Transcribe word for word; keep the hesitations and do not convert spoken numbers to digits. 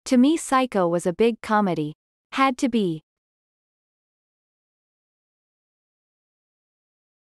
To me Psycho was a big comedy. Had to be.